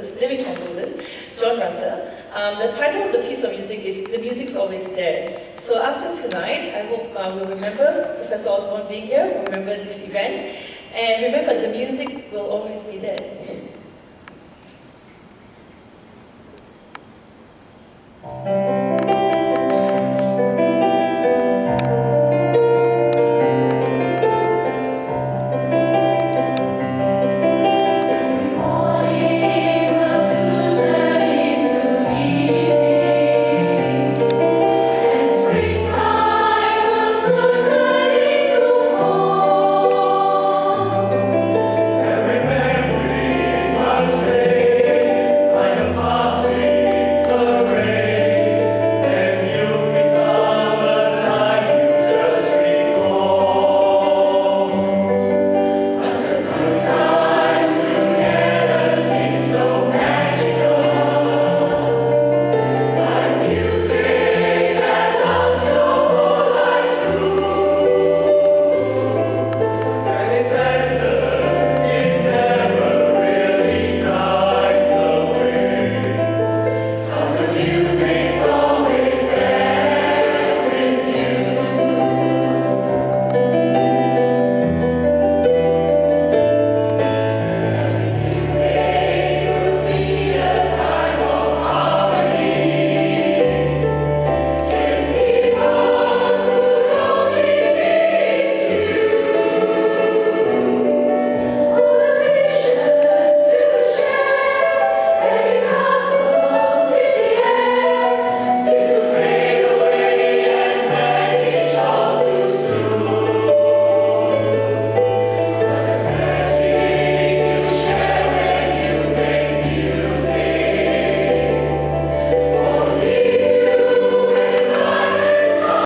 lyric composers, John Rutter. The title of the piece of music is The Music's Always There. So after tonight, I hope we'll remember Professor Osborne being here, we'll remember this event, and remember the music will always be there.